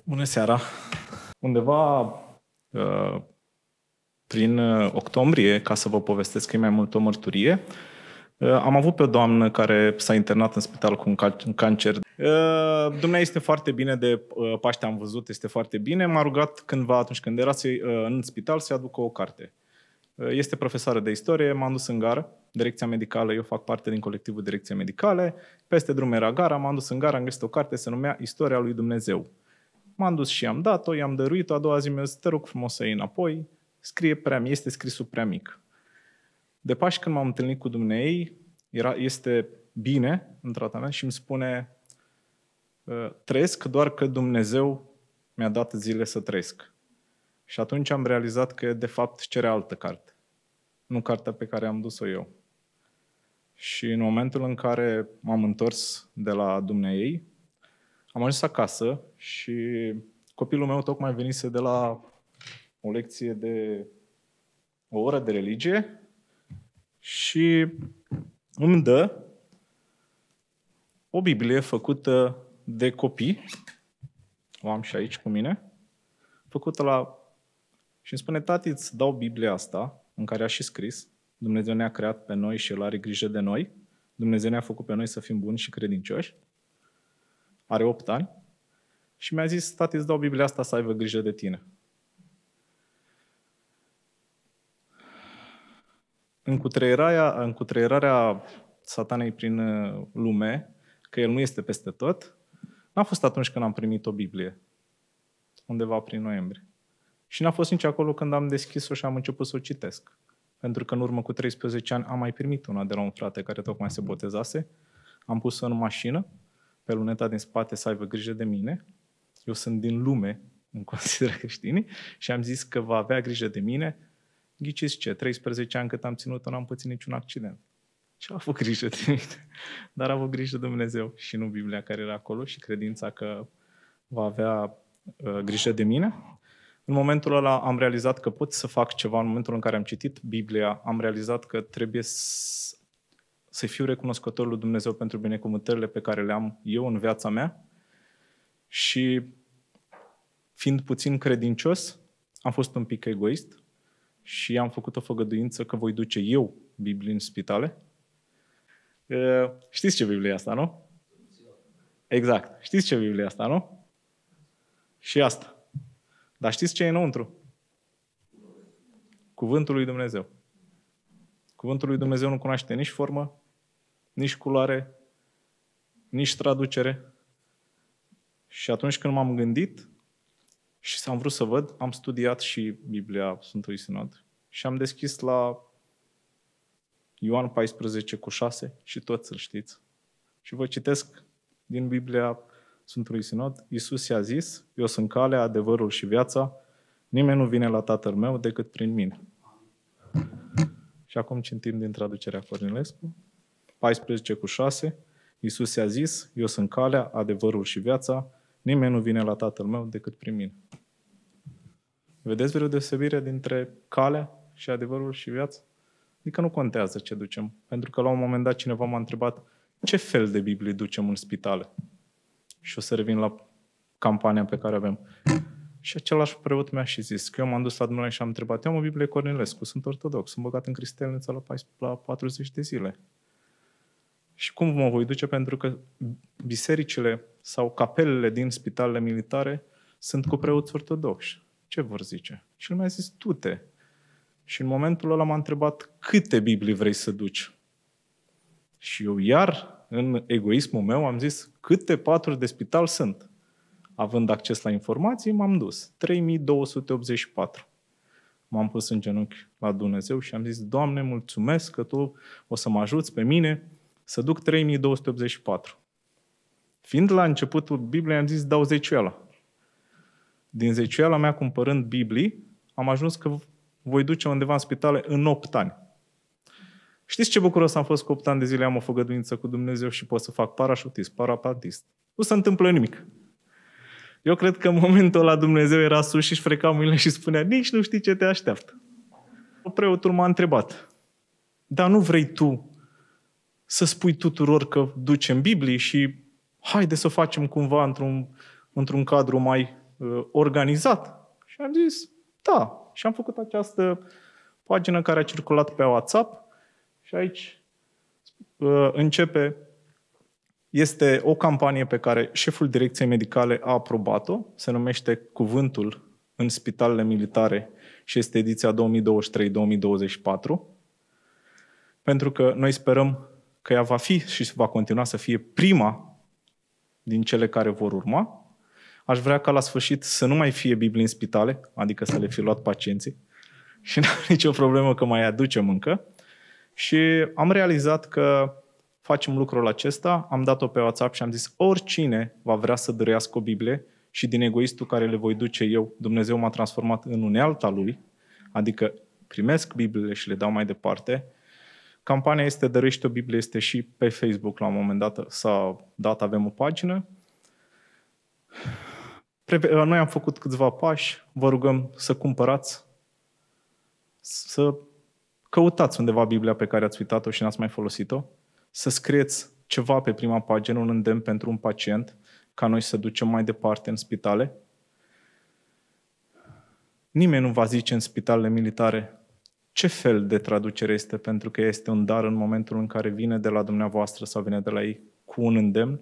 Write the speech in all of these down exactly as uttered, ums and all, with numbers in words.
Bună seara! Undeva uh, prin octombrie, ca să vă povestesc că e mai mult o mărturie, uh, am avut pe o doamnă care s-a internat în spital cu un, ca- un cancer. Uh, Dumnezeu este foarte bine, de uh, Paște am văzut, este foarte bine. M-a rugat cândva, atunci când era uh, în spital, să-i aducă o carte. Uh, este profesoară de istorie, m-am dus în gară, direcția medicală, eu fac parte din colectivul Direcție Medicale, peste drum era gara, m-am dus în gară, am găsit o carte, se numea Istoria lui Dumnezeu. M-am dus și am dat-o, i-am dăruit-o, a doua zi mi-a zis, te rog frumos să iei înapoi, scrie prea mic, este scrisul prea mic. De Paști, când m-am întâlnit cu dumneei, era, este bine în tratament și îmi spune, trăiesc doar că Dumnezeu mi-a dat zile să trăiesc. Și atunci am realizat că de fapt cere altă carte, nu cartea pe care am dus-o eu. Și în momentul în care m-am întors de la dumneei, am ajuns acasă și copilul meu tocmai venise de la o lecție de o oră de religie și îmi dă o Biblie făcută de copii, o am și aici cu mine, făcută la... și îmi spune, tati, îți dau Biblia asta, în care a și scris, Dumnezeu ne-a creat pe noi și El are grijă de noi, Dumnezeu ne-a făcut pe noi să fim buni și credincioși, are opt ani, și mi-a zis, tati, îți dau Biblia asta să aibă grijă de tine. În cutreierarea, în cutreierarea satanei prin lume, că el nu este peste tot, n-a fost atunci când am primit o Biblie, undeva prin noiembrie. Și n-a fost nici acolo când am deschis-o și am început să o citesc. Pentru că în urmă cu treisprezece ani am mai primit una de la un frate care tocmai se botezase. Am pus-o în mașină, pe luneta din spate să aibă grijă de mine. Eu sunt din lume, îmi consider creștinii, și am zis că va avea grijă de mine. Ghiciți ce, treisprezece ani cât am ținut-o, n-am pățit niciun accident. Și a avut grijă de mine. Dar a avut grijă de Dumnezeu și nu Biblia care era acolo și credința că va avea uh, grijă de mine. În momentul ăla am realizat că pot să fac ceva. În momentul în care am citit Biblia, am realizat că trebuie să, să fiu recunoscător lui Dumnezeu pentru binecuvântările pe care le am eu în viața mea. Și fiind puțin credincios, am fost un pic egoist și am făcut o făgăduință că voi duce eu Biblii în spitale. Știți ce Biblie e asta, nu? Exact. Știți ce Biblie e asta, nu? Și asta. Dar știți ce e înăuntru? Cuvântul lui Dumnezeu. Cuvântul lui Dumnezeu nu cunoaște nici formă, nici culoare, nici traducere. Și atunci când m-am gândit și am vrut să văd, am studiat și Biblia Sfântului Sinod și am deschis la Ioan paisprezece cu șase și toți îl știți. Și vă citesc din Biblia Sfântului Sinod. Iisus i-a zis, eu sunt calea, adevărul și viața, nimeni nu vine la Tatăl meu decât prin mine. Și acum citim din traducerea Cornilescu. paisprezece cu șase. Iisus i-a zis, eu sunt calea, adevărul și viața, nimeni nu vine la Tatăl meu decât prin mine. Vedeți vreo deosebire dintre calea și adevărul și viața? Adică nu contează ce ducem. Pentru că la un moment dat cineva m-a întrebat ce fel de Biblie ducem în spitale. Și o să revin la campania pe care avem. Și același preot mi-a și zis că eu m-am dus la Dumnezeu și am întrebat, eu am o Biblie Cornilescu, sunt ortodox, sunt băgat în cristelniță la, la patruzeci de zile. Și cum mă voi duce? Pentru că bisericile sau capelele din spitalele militare sunt cu preoți ortodoxi. Ce vor zice? Și el mi-a zis, du-te. Și în momentul ăla m-a întrebat, câte Biblii vrei să duci? Și eu iar, în egoismul meu, am zis, câte paturi de spital sunt? Având acces la informații, m-am dus. trei mii două sute optzeci și patru. M-am pus în genunchi la Dumnezeu și am zis, Doamne, mulțumesc că Tu o să mă ajuți pe mine să duc trei mii două sute optzeci și patru. Fiind la începutul Bibliei, am zis, dau zeciuiala. Din zeciuiala mea, cumpărând Biblii, am ajuns că voi duce undeva în spitale în opt ani. Știți ce bucuros am fost cu opt ani de zile, am o făgăduință cu Dumnezeu și pot să fac parașutist, parapatist. Nu se întâmplă nimic. Eu cred că în momentul ăla Dumnezeu era sus și își freca mâinile și spunea, nici nu știi ce te așteaptă. Preotul m-a întrebat, dar nu vrei tu să spui tuturor că ducem Biblii și haide să facem cumva într-un, într-un cadru mai uh, organizat. Și am zis, da. Și am făcut această pagină care a circulat pe WhatsApp și aici uh, începe, este o campanie pe care șeful Direcției Medicale a aprobat-o, se numește Cuvântul în Spitalele Militare și este ediția două mii douăzeci și trei două mii douăzeci și patru, pentru că noi sperăm că ea va fi și va continua să fie prima din cele care vor urma. Aș vrea ca la sfârșit să nu mai fie Biblii în spitale, adică să le fi luat pacienții și nu am nicio problemă că mai aducem încă. Și am realizat că facem lucrul acesta, am dat-o pe WhatsApp și am zis oricine va vrea să dăruiască o Biblie și din egoistul care le voi duce eu, Dumnezeu m-a transformat în unealta Lui, adică primesc Bibliile și le dau mai departe. Campania este Dăruiește o Biblie, este și pe Facebook la un moment dat, s-a dat, avem o pagină. Noi am făcut câțiva pași, vă rugăm să cumpărați, să căutați undeva Biblia pe care ați uitat-o și n-ați mai folosit-o, să scrieți ceva pe prima pagină, un îndemn pentru un pacient, ca noi să ducem mai departe în spitale. Nimeni nu va zice în spitalele militare ce fel de traducere este, pentru că este un dar în momentul în care vine de la dumneavoastră sau vine de la ei cu un îndemn.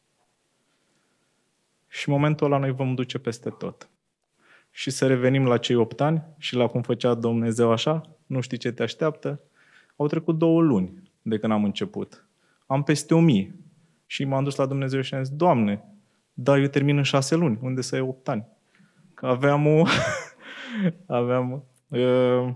Și în momentul ăla noi vom duce peste tot. Și să revenim la cei opt ani și la cum făcea Dumnezeu așa, nu știi ce te așteaptă. Au trecut două luni de când am început. Am peste o mie. Și m-am dus la Dumnezeu și am zis, Doamne, da, eu termin în șase luni, unde să iau opt ani? Că aveam o... aveam... Uh...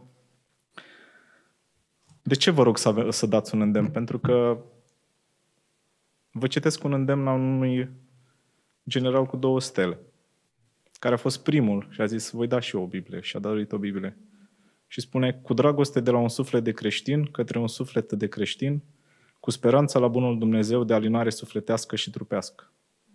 De ce vă rog să, ave... să dați un îndemn? Pentru că vă citesc un îndemn a unui general cu două stele, care a fost primul și a zis, voi da și eu o Biblie, și a dăruit o Biblie. Și spune, cu dragoste de la un suflet de creștin către un suflet de creștin, cu speranța la bunul Dumnezeu de alinare sufletească și trupească.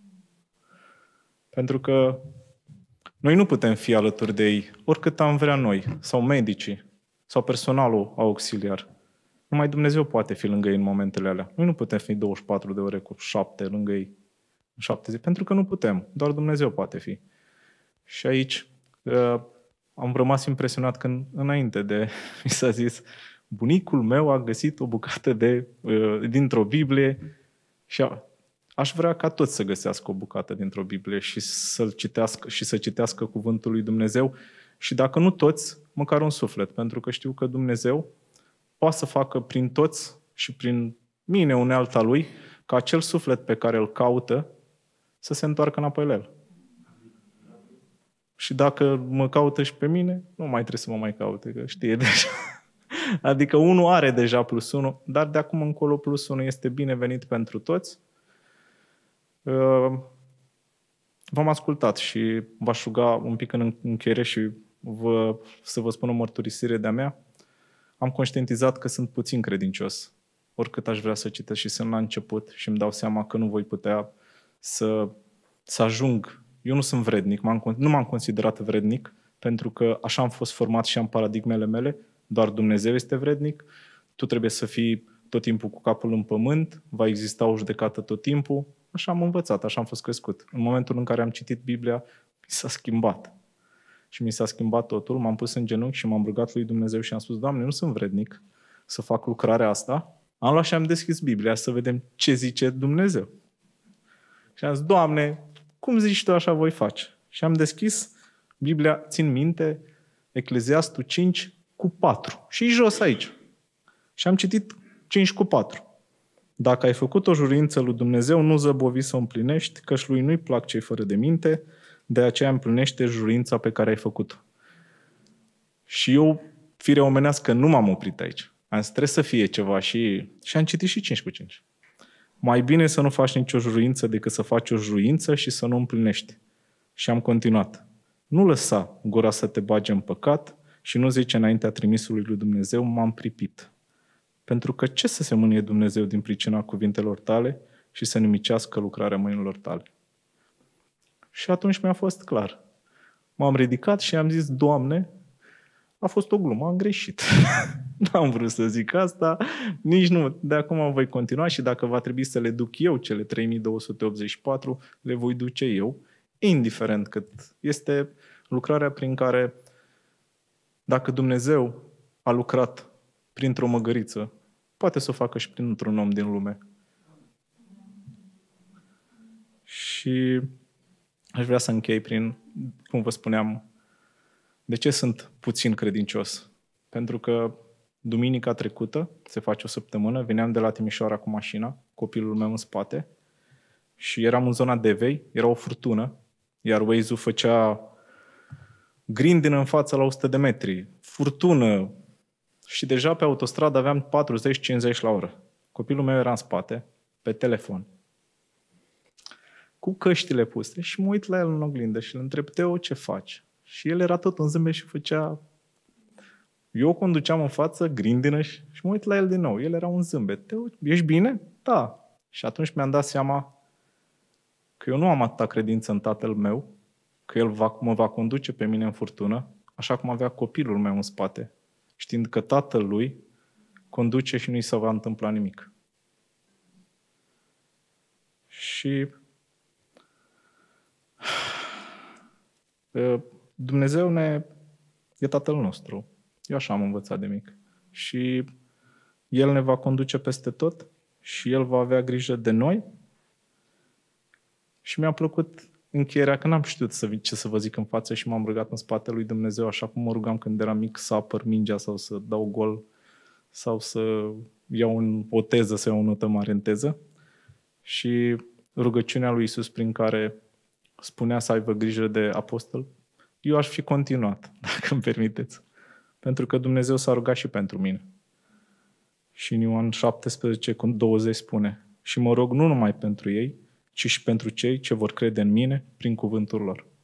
Pentru că noi nu putem fi alături de ei, oricât am vrea noi, sau medicii, sau personalul auxiliar. Numai Dumnezeu poate fi lângă ei în momentele alea. Noi nu putem fi douăzeci și patru de ore cu șapte lângă ei, în șapte zile, pentru că nu putem. Doar Dumnezeu poate fi. Și aici uh, am rămas impresionat când, înainte de, mi s-a zis, bunicul meu a găsit o bucată de, uh, dintr-o Biblie și a, aș vrea ca toți să găsească o bucată dintr-o Biblie și, să-l citească, și să citească cuvântul lui Dumnezeu și dacă nu toți, măcar un suflet, pentru că știu că Dumnezeu poate să facă prin toți și prin mine unealta Lui, ca acel suflet pe care îl caută să se întoarcă înapoi la El. Și dacă mă caută și pe mine, nu mai trebuie să mă mai caute, că știe deja. Adică unul are deja plus unul, dar de acum încolo plus unul este binevenit pentru toți. V-am ascultat și v-aș ruga un pic în încheiere și vă, să vă spun o mărturisire de-a mea. Am conștientizat că sunt puțin credincios, oricât aș vrea să citesc și sunt la început și îmi dau seama că nu voi putea să, să ajung. Eu nu sunt vrednic, m-am, nu m-am considerat vrednic, pentru că așa am fost format și am paradigmele mele, doar Dumnezeu este vrednic, tu trebuie să fii tot timpul cu capul în pământ, va exista o judecată tot timpul, așa am învățat, așa am fost crescut. În momentul în care am citit Biblia, mi s-a schimbat. Și mi s-a schimbat totul, m-am pus în genunchi și m-am rugat lui Dumnezeu și am spus, Doamne, nu sunt vrednic să fac lucrarea asta. Am luat și am deschis Biblia să vedem ce zice Dumnezeu. Și am zis, Doamne, cum zici tu, așa voi face. Și am deschis Biblia, țin minte, Ecleziastul cinci cu patru. Și jos aici. Și am citit cinci cu patru. Dacă ai făcut o juruință lui Dumnezeu, nu zăbovi să o împlinești, căci lui nu-i plac cei fără de minte, de aceea împlinește juruința pe care ai făcut-o. Și eu, firea omenească, nu m-am oprit aici. Am zis, trebuie să fie ceva și... Și am citit și cinci cu cinci. Mai bine să nu faci nicio juruință decât să faci o juruință și să nu o împlinești. Și am continuat. Nu lăsa gura să te bage în păcat și nu zice înaintea trimisului lui Dumnezeu, m-am pripit. Pentru că ce să se mânie Dumnezeu din pricina cuvintelor tale și să nimicească lucrarea mâinilor tale? Și atunci mi-a fost clar. M-am ridicat și am zis, Doamne, a fost o glumă, am greșit. N-am vrut să zic asta, nici nu. De acum voi continua și dacă va trebui să le duc eu, cele trei mii două sute optzeci și patru, le voi duce eu. indiferent cât. Este lucrarea prin care, dacă Dumnezeu a lucrat printr-o măgăriță, poate să o facă și printr-un om din lume. Și aș vrea să închei prin, cum vă spuneam, de ce sunt puțin credincios? Pentru că duminica trecută, se face o săptămână, veneam de la Timișoara cu mașina, copilul meu în spate, și eram în zona Devei, era o furtună, iar Waze-ul făcea grindină în față la o sută de metri, furtună, și deja pe autostradă aveam patruzeci cincizeci la oră. Copilul meu era în spate, pe telefon, cu căștile puse, și mă uit la el în oglindă și îl întreb: Teo, ce faci? Și el era tot în zâmbet și făcea... Eu conduceam în față, grindină, și, și mă uit la el din nou. El era un zâmbet. Teo, ești bine? Da. Și atunci mi-am dat seama că eu nu am atâta credință în tatăl meu, că el va, mă va conduce pe mine în furtună, așa cum avea copilul meu în spate, știind că tatăl lui conduce și nu-i se va întâmpla nimic. Și Dumnezeu ne... e Tatăl nostru. Eu așa am învățat de mic. Și El ne va conduce peste tot și El va avea grijă de noi. Și mi-a plăcut încheierea, că n-am știut să, ce să vă zic în față și m-am rugat în spatele lui Dumnezeu, așa cum mă rugam când eram mic, să apăr mingea sau să dau gol sau să iau un, o teză, să iau o notă mare în teză. Și rugăciunea lui Iisus prin care spunea să aibă grijă de apostol, eu aș fi continuat, dacă îmi permiteți. Pentru că Dumnezeu s-a rugat și pentru mine. Și în Ioan șaptesprezece douăzeci spune: și mă rog nu numai pentru ei, ci și pentru cei ce vor crede în mine prin cuvântul lor.